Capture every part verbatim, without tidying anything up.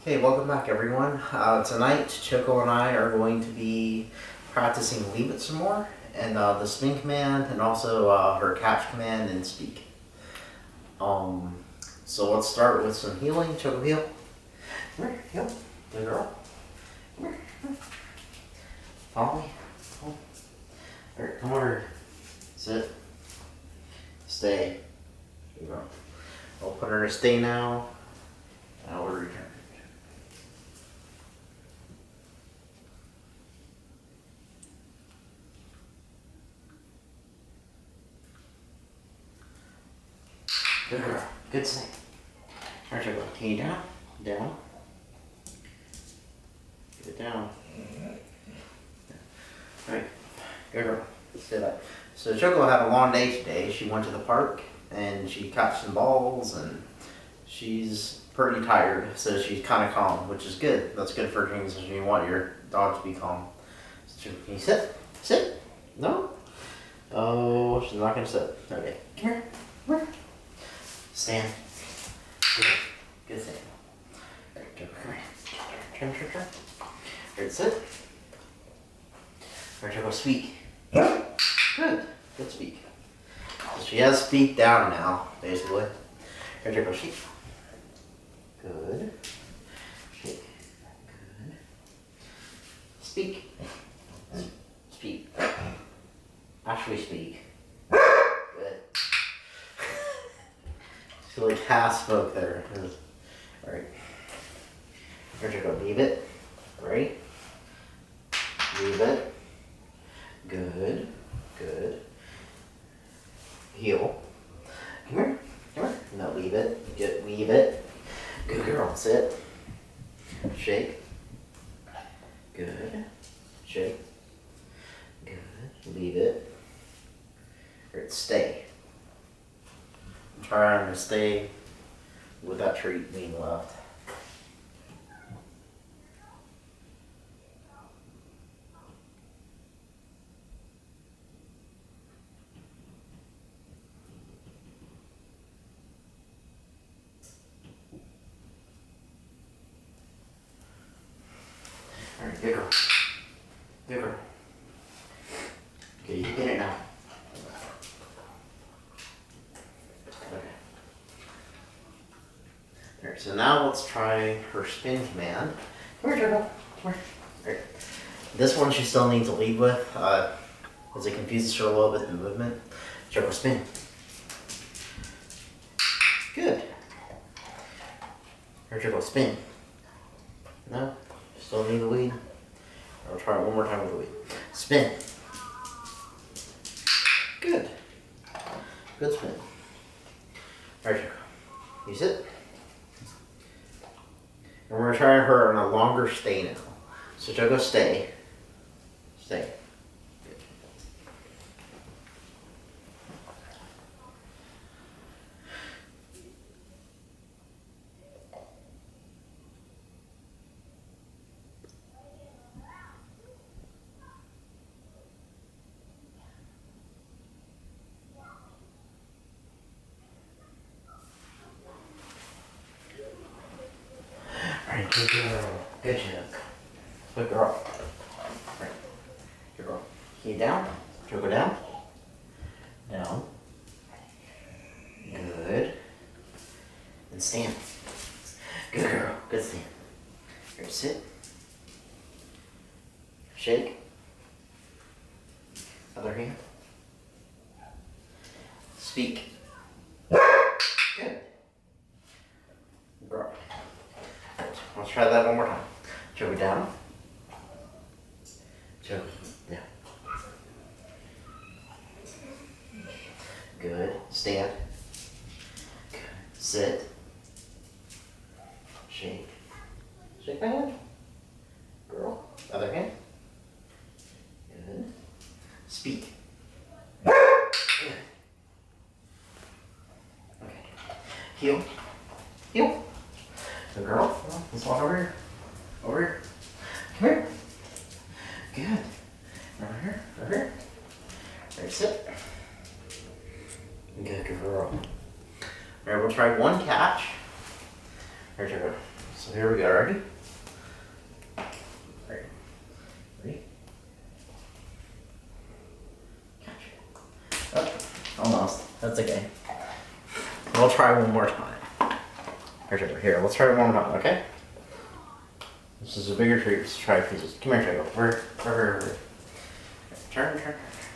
Okay, welcome back everyone. Uh, tonight, Choco and I are going to be practicing Leave It some more, and uh, the spin command, and also uh, her catch command and speak. Um, so let's start with some healing. Choco, heal. Come here, heal. Good girl. Come here. Come here. Follow me. Follow. Alright, come over. Sit. Stay. Good girl. I'll put her to stay now. Now we'll return. Good girl. Good snake. Alright, Choco. Can you down? Down. Get it down. Alright. Good girl. Sit up. So Choco had a long day today. She went to the park and she caught some balls and she's pretty tired. So she's kind of calm, which is good. That's good for dreams and you want your dog to be calm. So can you sit? Sit? No? Oh, she's not going to sit. Okay. Come here. Come here. Stand. Good. Good stand. Alright, Choco, come here. Turn, turn, turn. Alright, sit. Alright, Choco, speak. Good. Good speak. So she has speak down now, basically. Alright, Choco, shake. Good. Shake. Good. Speak. Speak. Actually speak. Good. She like half spoke there. Alright. Here you go. Leave it. Right. Leave it. Good. Good. Heel. Come here. Come here. No, leave it. Get leave it. Good girl. Sit. Shake. Good. Shake. Good. Leave it. Alright, stay. I'm trying to stay with that treat being left. Alright, good girl. Good girl. Okay, you can get it now. Okay. Alright, so now let's try her spin command. Come here, Turtle. Come here. Alright. This one she still needs to lead with, uh, as it confuses her a little bit in the movement. Turtle, spin. Good. Here, Turtle, spin. No? Still need the lead. I'll try it one more time with the lead. Spin. Good. Good spin. Alright, you sit. And we're going to try her on a longer stay now. So Choco, stay. Stay. Good. Alright, good girl. Good job. Good girl. Alright. Good girl. Can you down? Choco down. Down. Good. And stand. Good girl. Good stand. Here, sit. Shake. Other hand. Speak. Good. Girl. Let's try that one more time. Choco down. Choco down. Good. Stand. Good. Sit. Shake. Shake my hand. Girl. Other hand. Good. Speak. Good. Okay. Heel. Heel. Good girl. Let's walk over here. Over here. Come here. Good. Over here. Over here. There, sit. Good girl. Alright, we'll try one catch. There you go. So here we go, ready? Ready? Ready? Catch. Oh, almost. That's okay. We'll try one more time. Here's over here. Let's try it one more time, okay? This is a bigger treat. Let's try pieces. Come here, Jacob. Where, where, where, where? Turn, turn, turn.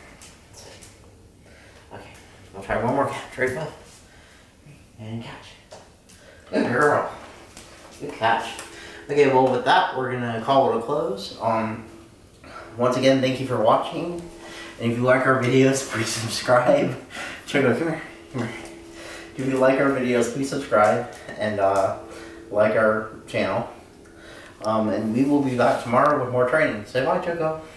Okay, we'll try one more catch. Right above. And catch. Good girl. Good catch. Okay, well with that, we're gonna call it a close. Um, once again, thank you for watching. And if you like our videos, please subscribe. Check out, come here, come here. If you like our videos, please subscribe and uh, like our channel. Um, and we will be back tomorrow with more training. Say bye, Choco.